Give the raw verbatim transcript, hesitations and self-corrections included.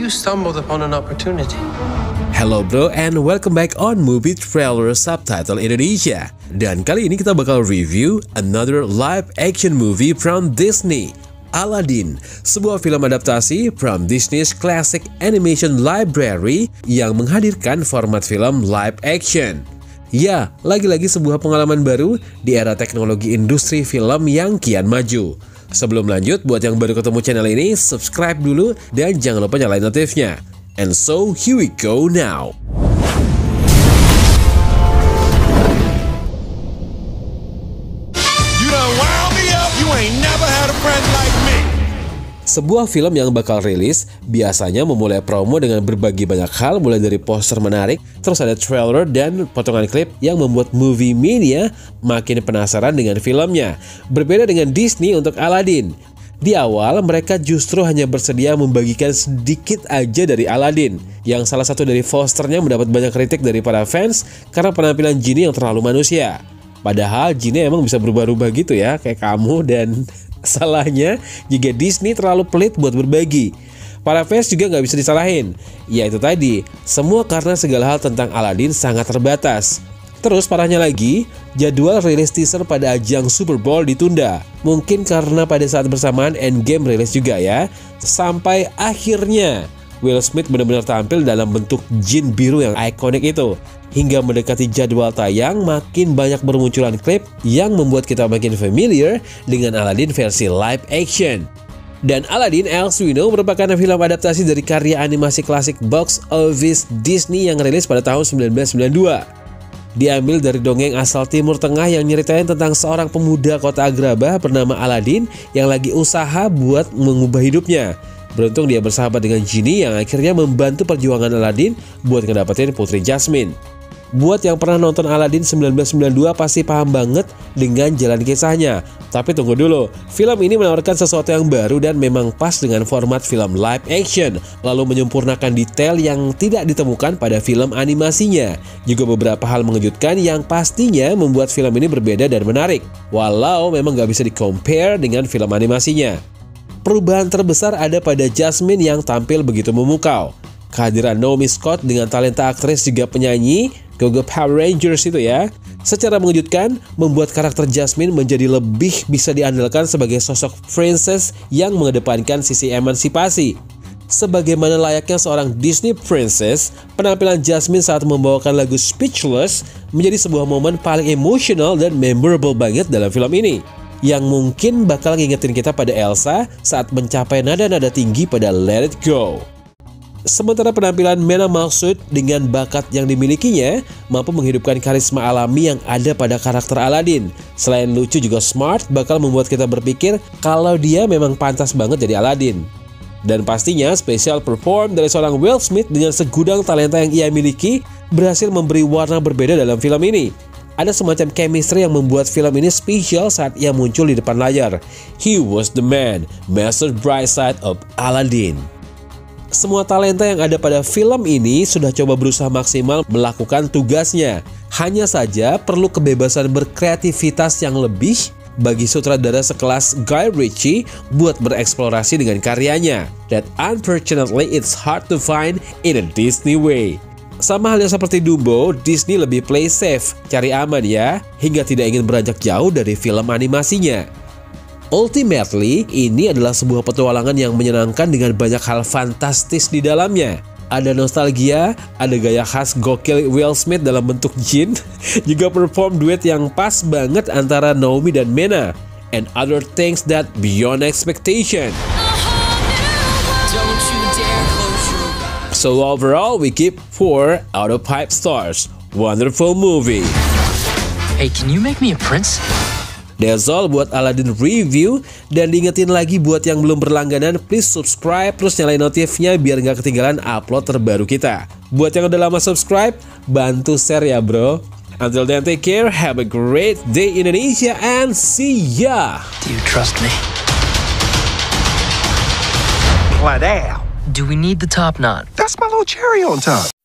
you stumbled upon an opportunity. Hello bro and welcome back on Movie Trailer Subtitle Indonesia. Dan kali ini kita bakal review another live action movie from Disney, Aladdin, sebuah film adaptasi from Disney's classic animation library yang menghadirkan format film live action. Ya, lagi-lagi sebuah pengalaman baru di era teknologi industri film yang kian maju. Sebelum lanjut, buat yang baru ketemu channel ini, subscribe dulu dan jangan lupa nyalain notifnya. And so, here we go now. You done wound me up, you ain't never had a friend like me. Sebuah film yang bakal rilis biasanya memulai promo dengan berbagi banyak hal, mulai dari poster menarik, terus ada trailer dan potongan klip yang membuat movie mania makin penasaran dengan filmnya. Berbeda dengan Disney untuk Aladdin. Di awal mereka justru hanya bersedia membagikan sedikit aja dari Aladdin, yang salah satu dari posternya mendapat banyak kritik dari para fans karena penampilan Genie yang terlalu manusia. Padahal Genie emang bisa berubah-ubah gitu ya, kayak kamu, dan salahnya jika Disney terlalu pelit buat berbagi. Para fans juga nggak bisa disalahin. Ya itu tadi, semua karena segala hal tentang Aladdin sangat terbatas. Terus parahnya lagi, jadwal rilis teaser pada ajang Super Bowl ditunda. Mungkin karena pada saat bersamaan Endgame rilis juga ya. Sampai akhirnya Will Smith benar-benar tampil dalam bentuk jin biru yang ikonik itu. Hingga mendekati jadwal tayang, makin banyak bermunculan klip yang membuat kita makin familiar dengan Aladdin versi live action. Dan Aladdin, as we know, merupakan film adaptasi dari karya animasi klasik box office Disney yang rilis pada tahun seribu sembilan ratus sembilan puluh dua. Diambil dari dongeng asal Timur Tengah yang nyeritain tentang seorang pemuda kota Agrabah bernama Aladdin yang lagi usaha buat mengubah hidupnya. Beruntung dia bersahabat dengan Genie yang akhirnya membantu perjuangan Aladdin buat ngedapetin Putri Jasmine. Buat yang pernah nonton Aladdin seribu sembilan ratus sembilan puluh dua pasti paham banget dengan jalan kisahnya. Tapi tunggu dulu, film ini menawarkan sesuatu yang baru dan memang pas dengan format film live action, lalu menyempurnakan detail yang tidak ditemukan pada film animasinya. Juga beberapa hal mengejutkan yang pastinya membuat film ini berbeda dan menarik, walau memang gak bisa di-compare dengan film animasinya. Perubahan terbesar ada pada Jasmine yang tampil begitu memukau. Kehadiran Naomi Scott dengan talenta aktris juga penyanyi Go-Go Power Rangers itu ya, secara mengejutkan membuat karakter Jasmine menjadi lebih bisa diandalkan sebagai sosok princess yang mengedepankan sisi emansipasi. Sebagaimana layaknya seorang Disney princess, penampilan Jasmine saat membawakan lagu Speechless menjadi sebuah momen paling emosional dan memorable banget dalam film ini, yang mungkin bakal ngingetin kita pada Elsa saat mencapai nada-nada tinggi pada Let It Go. Sementara penampilan Mena Massoud dengan bakat yang dimilikinya mampu menghidupkan karisma alami yang ada pada karakter Aladdin. Selain lucu juga smart, bakal membuat kita berpikir kalau dia memang pantas banget jadi Aladdin. Dan pastinya special perform dari seorang Will Smith dengan segudang talenta yang ia miliki berhasil memberi warna berbeda dalam film ini. Ada semacam chemistry yang membuat film ini spesial saat ia muncul di depan layar. He was the man, Mister Brightside of Aladdin. Semua talenta yang ada pada film ini sudah coba berusaha maksimal melakukan tugasnya. Hanya saja perlu kebebasan berkreativitas yang lebih bagi sutradara sekelas Guy Ritchie buat bereksplorasi dengan karyanya. That unfortunately it's hard to find in a Disney way. Sama halnya seperti Dumbo, Disney lebih play safe, cari aman ya, hingga tidak ingin beranjak jauh dari film animasinya. Ultimately, ini adalah sebuah petualangan yang menyenangkan dengan banyak hal fantastis di dalamnya. Ada nostalgia, ada gaya khas gokil Will Smith dalam bentuk jin, juga perform duet yang pas banget antara Naomi dan Mena, and other things that beyond expectation. So overall, we give four out of five stars. Wonderful movie. Hey, can you make me a prince? That's all buat Aladdin review. Dan diingetin lagi buat yang belum berlangganan, please subscribe terus nyalain notifnya biar nggak ketinggalan upload terbaru kita. Buat yang udah lama subscribe, bantu share ya bro. Until then, take care, have a great day Indonesia, and see ya. Do you trust me? Like that. Do we need the top knot? That's my little cherry on top.